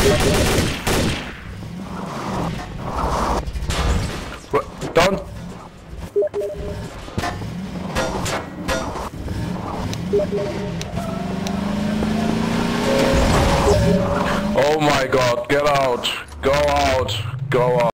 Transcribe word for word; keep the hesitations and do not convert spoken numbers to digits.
What? Don't. Oh my god, get out. Go out. Go out.